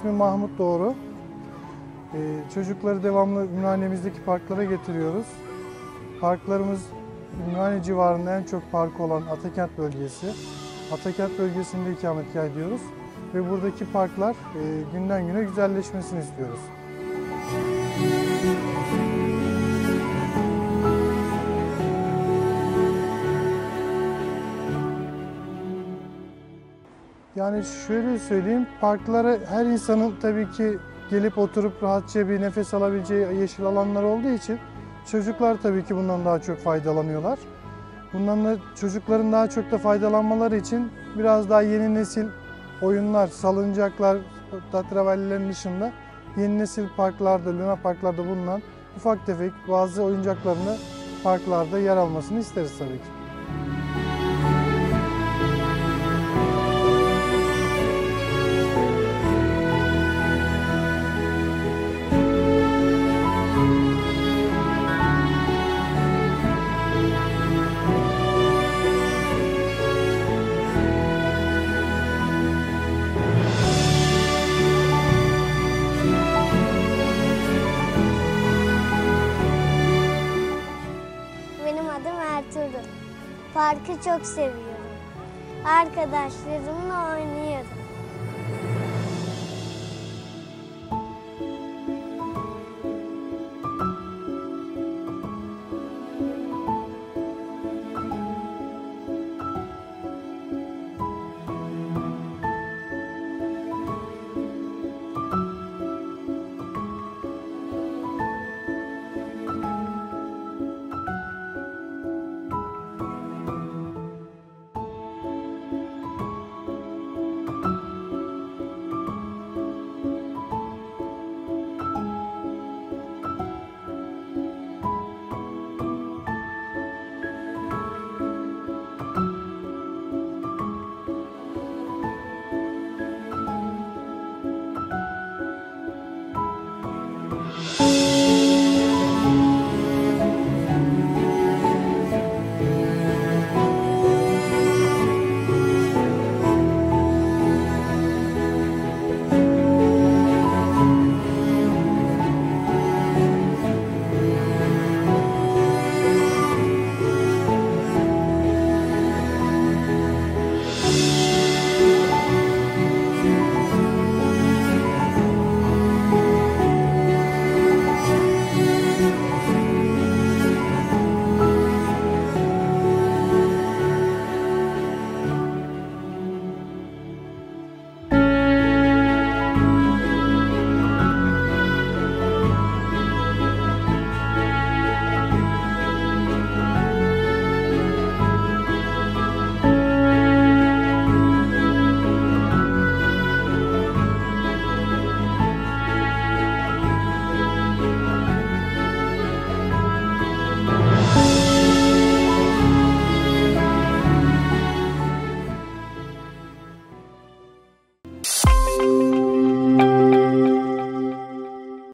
ismim Mahmut Doğru. Çocukları devamlı Ümraniye'mizdeki parklara getiriyoruz. Parklarımız Ümraniye civarında en çok park olan Atakent bölgesi. Atakent bölgesinde ikametgah ediyoruz ve buradaki parklar günden güne güzelleşmesini istiyoruz. Yani şöyle söyleyeyim, parklara her insanın tabii ki gelip oturup rahatça bir nefes alabileceği yeşil alanlar olduğu için çocuklar tabii ki bundan daha çok faydalanıyorlar. Bundan da çocukların daha çok da faydalanmaları için biraz daha yeni nesil oyunlar, salıncaklar, tatravallilerin dışında yeni nesil parklarda, luna parklarda bulunan ufak tefek bazı oyuncaklarını parklarda yer almasını isteriz tabii ki. Benim adım Ertuğrul. Parkı çok seviyorum. Arkadaşlarımla oynuyorum.